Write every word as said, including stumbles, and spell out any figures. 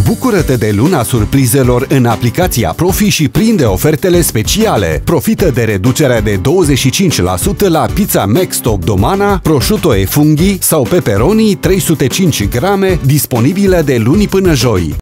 Bucură-te de luna surprizelor în aplicația Profi și prinde ofertele speciale. Profită de reducerea de douăzeci și cinci la sută la pizza Max Top Domana, prosciutto e funghi sau pepperoni trei sute cinci grame, disponibile de luni până joi.